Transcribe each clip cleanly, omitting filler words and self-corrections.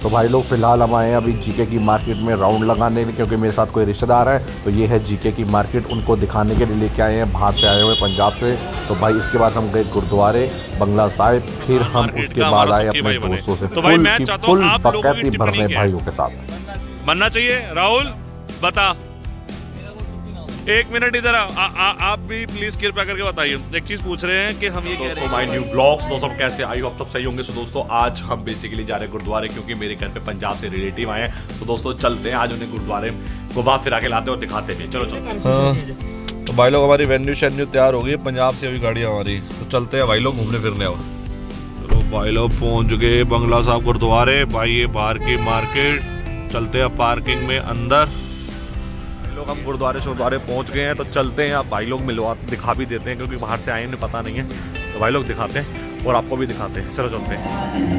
तो भाई लोग फिलहाल हम आए हैं अभी जीके की मार्केट में राउंड लगाने में, क्योंकि मेरे साथ कोई रिश्तेदार है। तो ये है जीके की मार्केट, उनको दिखाने के लिए लेके आए हैं, बाहर से आए हुए पंजाब से। तो भाई इसके बाद हम गए गुरुद्वारे बंगला साहिब, फिर हम उसके बाद आए अपने दोस्तों से फुल बकैती भरने भाइयों के साथ। बनना चाहिए राहुल, बता। एक मिनट इधर आप भी प्लीज कृपया करके बताइए। एक चीज पूछ रहे हैं कि हम ये कह रहे हैं माय न्यू ब्लॉग्स। दोस्तों कैसे आई हो, अब तब सही होंगे। सो दोस्तों आज हम बेसिकली जा रहे हैं गुरुद्वारे, क्योंकि मेरे घर पे पंजाब से रिलेटिव आए हैं। तो दोस्तों चलते हैं आज उन्हें गुरुद्वारे घुमा फिरा के लाते और दिखाते हैं। चलो चलो। हाँ। तो भाई लोग हमारी वेन्यू शेन्यू तैयार हो गई, पंजाब से अभी गाड़ी हमारी। तो चलते हैं भाई लोग घूमने फिरने। और चलो भाई लोग पहुंच गए बंगला साहब गुरुद्वारे। भाई ये बाहर की मार्केट, चलते हैं पार्किंग में अंदर। लोग हम गुरुद्वारे शुरुद्वारे पहुंच गए हैं, तो चलते हैं। आप भाई लोग मिलवा दिखा भी देते हैं, क्योंकि बाहर से आए हैं पता नहीं है। तो भाई लोग दिखाते हैं और आपको भी दिखाते हैं। चलो चलते हैं।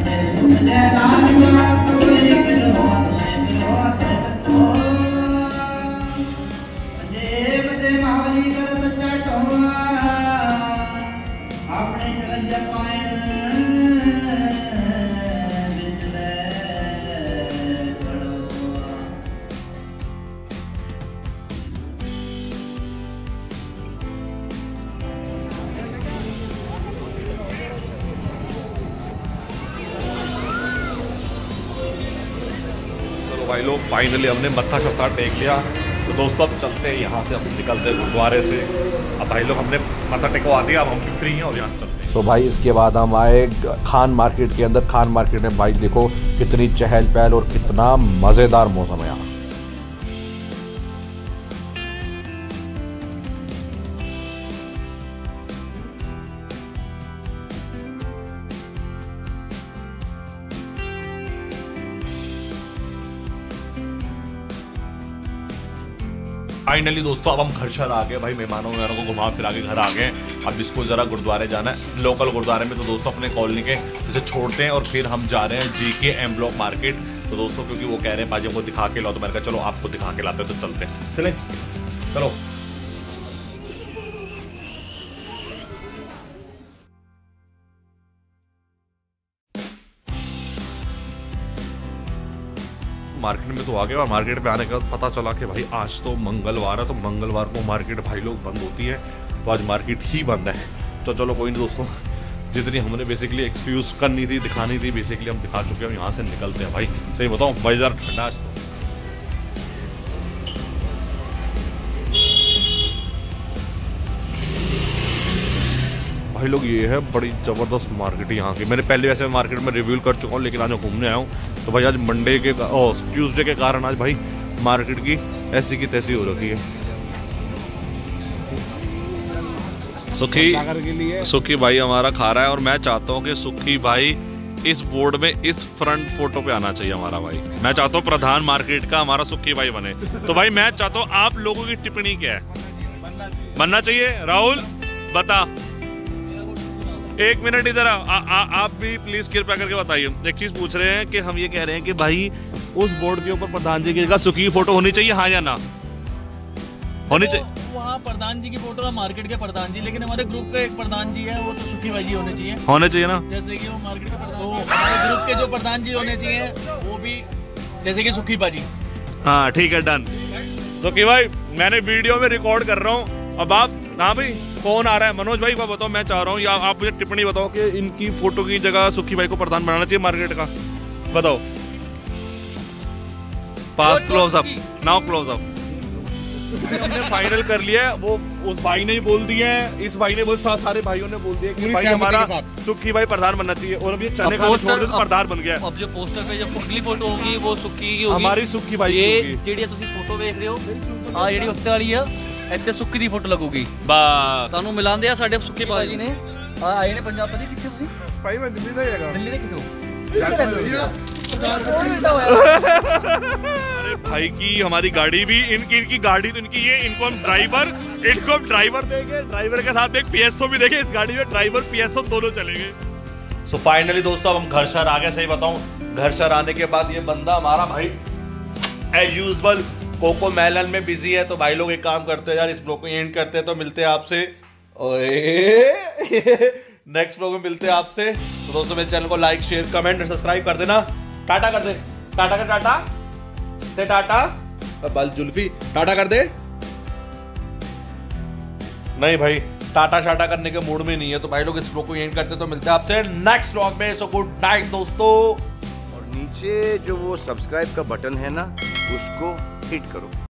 भाई लोग फाइनली हमने मत्था शत्था टेक लिया। तो दोस्तों अब चलते हैं यहाँ से, अब निकलते हैं गुरुद्वारे से। अब भाई लोग हमने मत्था टेकवा दिया, अब हम फ्री हैं और यहाँ से चलते हैं। तो भाई इसके बाद हम आए खान मार्केट के अंदर। खान मार्केट में भाई देखो कितनी चहल पहल और कितना मज़ेदार मौसम है यहाँ। फाइनली दोस्तों अब हम घर शहर आ गए। भाई मेहमानों को घुमा फिरा के घर आ गए। अब इसको ज़रा गुरुद्वारे जाना है, लोकल गुरुद्वारे में। तो दोस्तों अपने कॉलोनी के जैसे छोड़ते हैं और फिर हम जा रहे हैं जीके एम ब्लॉक मार्केट। तो दोस्तों क्योंकि वो कह रहे हैं भाजी हमको दिखा के लो, तो मैंने कहा चलो आपको दिखा के लाते हैं। तो चलते हैं, चलें चलो। मार्केट में तो आ गए और मार्केट पे आने के बाद पता चला कि भाई आज तो मंगलवार है। तो मंगलवार को मार्केट भाई लोग बंद होती है, तो आज मार्केट ही बंद है। तो चलो कोई नहीं दोस्तों, जितनी हमने बेसिकली एक्सक्यूज करनी थी दिखानी थी बेसिकली हम दिखा चुके हैं। यहाँ से निकलते हैं। भाई सही बताऊँ भाई ज़रा ठंडा आज तो। भाई लोग ये है बड़ी ज़बरदस्त मार्केट यहाँ की। मैंने पहले वैसे मार्केट में रिव्यू कर चुका हूँ, लेकिन आज मैं घूमने आया हूँ। तो भाई आज मंडे के ट्यूसडे के कारण आज भाई मार्केट की ऐसी की तैसी हो रखी है। सुखी भाई हमारा खा रहा है, और मैं चाहता हूँ कि सुखी भाई इस बोर्ड में इस फ्रंट फोटो पे आना चाहिए हमारा भाई। मैं चाहता हूँ प्रधान मार्केट का हमारा सुखी भाई बने। तो भाई मैं चाहता हूँ आप लोगों की टिप्पणी क्या है, बनना चाहिए राहुल, बता। एक मिनट इधर आप भी प्लीज कृपया करके बताइए। एक चीज पूछ रहे हैं कि हम ये कह रहे हैं कि भाई उस बोर्ड के ऊपर प्रधान जी की जगह सुखी की फोटो होनी चाहिए, हाँ या ना? होनी चाहिए। वहाँ प्रधान जी की फोटो है, मार्केट के प्रधान जी, लेकिन हमारे ग्रुप का एक प्रधान जी है, वो तो सुखी भाई जी होने चाहिए। होने चाहिए ना, जैसे कि वो मार्केट के प्रधान, तो हमारे ग्रुप के जो प्रधान जी होने चाहिए वो भी जैसे कि सुखी भाई जी। हाँ ठीक है, डन। सुखी भाई मैंने वीडियो में रिकॉर्ड कर रहा हूँ। अब आप, हाँ भाई कौन आ रहा है? मनोज भाई को बताओ, मैं चाह रहा हूँ, या आप मुझे टिप्पणी बताओ कि इनकी फोटो की जगह सुखी भाई को प्रधान बनाना चाहिए मार्केट का, बताओ। Pass close up, now close up. हमने फाइनल कर लिया है, वो उस भाई ने ही बोल दिया है, इस भाई ने बोल, सारे भाइयों ने बोल दिया कि भाई हमारा सुखी भाई प्रधान बनना चाहिए। और अब ये चने का छोड़ प्रधान बन गया। अब जो पोस्टर पे जो अगली फोटो होगी वो सुखी की होगी, हमारी सुखी भाई। ये जेडी तुसी फोटो देख रहे हो, हाँ जेडी उत्ते वाली है, ਇੱਥੇ ਸੁੱਕੀ ਦੀ ਫੋਟੋ ਲੱਗੂਗੀ। ਬਸ ਤੁਹਾਨੂੰ ਮਿਲਾਉਂਦੇ ਆ ਸਾਡੇ ਸੁੱਕੀ ਭਾਜੀ ਨੇ ਆਏ ਨੇ ਪੰਜਾਬ ਤੋਂ। ਕਿੱਥੇ ਤੁਸੀਂ? ਭਾਈ ਮੈਂ ਦਿੱਲੀ ਦਾ ਹੀ ਹੈਗਾ। ਦਿੱਲੀ ਦੇ ਕਿੱਥੋਂ? अरे भाई की हमारी गाड़ी भी इनकी गाड़ी तो इनकी ये, इनको हम ड्राइवर देंगे, ड्राइवर के साथ एक पीएसओ भी देंगे। इस गाड़ी में ड्राइवर पीएसओ दोनों चलेंगे। सो फाइनली दोस्तों अब हम घर शहर आ गए। सही बताऊं घर शहर आने के बाद ये बंदा हमारा भाई एज यूजुअल कोको मेलन में बिजी है। तो भाई लोग एक काम करते हैं यार, इस ब्लॉग को एंड करते हैं। तो मिलते हैं आपसे नेक्स्ट ब्लॉग में मिलते हैं आपसे। तो दोस्तों मेरे चैनल को लाइक शेयर कमेंट और सब्सक्राइब कर देना। टाटा कर दे। टाटा कर, टाटा से टाटा। बाल जुल्फी टाटा कर दे। नहीं भाई, टाटा शाटा करने के मूड में नहीं है, तो भाई लोग इस व्लॉग को एंड करते, तो मिलते हैं आपसे नेक्स्ट व्लॉग में। सो गुड नाइट दोस्तों। और नीचे जो वो सब्सक्राइब का बटन है ना, उसको हिट करो।